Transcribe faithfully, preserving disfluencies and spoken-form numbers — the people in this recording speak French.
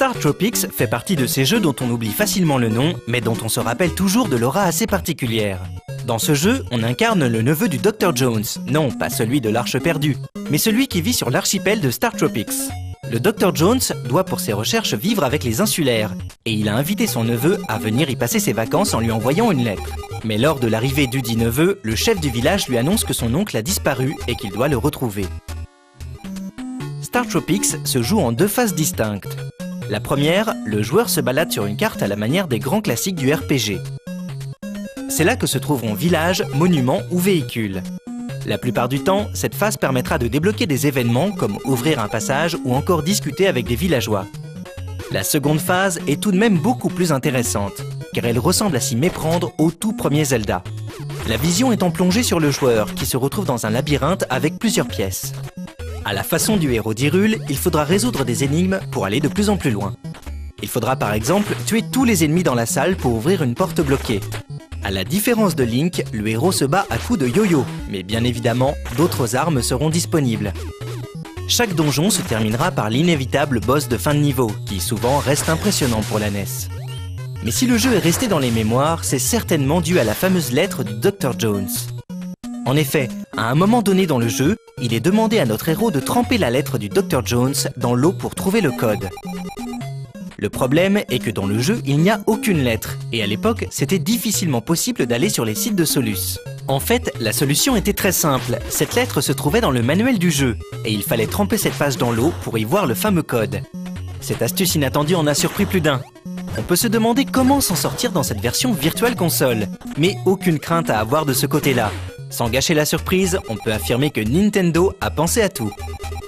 Star Tropics fait partie de ces jeux dont on oublie facilement le nom, mais dont on se rappelle toujours de l'aura assez particulière. Dans ce jeu, on incarne le neveu du docteur Jones, non pas celui de l'Arche perdue, mais celui qui vit sur l'archipel de Star Tropics. Le docteur Jones doit pour ses recherches vivre avec les insulaires, et il a invité son neveu à venir y passer ses vacances en lui envoyant une lettre. Mais lors de l'arrivée du dit neveu, le chef du village lui annonce que son oncle a disparu et qu'il doit le retrouver. Star Tropics se joue en deux phases distinctes. La première, le joueur se balade sur une carte à la manière des grands classiques du R P G. C'est là que se trouveront villages, monuments ou véhicules. La plupart du temps, cette phase permettra de débloquer des événements comme ouvrir un passage ou encore discuter avec des villageois. La seconde phase est tout de même beaucoup plus intéressante, car elle ressemble à s'y méprendre au tout premier Zelda. La vision étant plongée sur le joueur, qui se retrouve dans un labyrinthe avec plusieurs pièces. À la façon du héros d'Hyrule, il faudra résoudre des énigmes pour aller de plus en plus loin. Il faudra par exemple tuer tous les ennemis dans la salle pour ouvrir une porte bloquée. À la différence de Link, le héros se bat à coups de yo-yo, mais bien évidemment, d'autres armes seront disponibles. Chaque donjon se terminera par l'inévitable boss de fin de niveau, qui souvent reste impressionnant pour la N E S. Mais si le jeu est resté dans les mémoires, c'est certainement dû à la fameuse lettre du docteur Jones. En effet, à un moment donné dans le jeu, il est demandé à notre héros de tremper la lettre du docteur Jones dans l'eau pour trouver le code. Le problème est que dans le jeu, il n'y a aucune lettre, et à l'époque, c'était difficilement possible d'aller sur les sites de Solus. En fait, la solution était très simple, cette lettre se trouvait dans le manuel du jeu, et il fallait tremper cette page dans l'eau pour y voir le fameux code. Cette astuce inattendue en a surpris plus d'un. On peut se demander comment s'en sortir dans cette version Virtual Console, mais aucune crainte à avoir de ce côté-là. Sans gâcher la surprise, on peut affirmer que Nintendo a pensé à tout.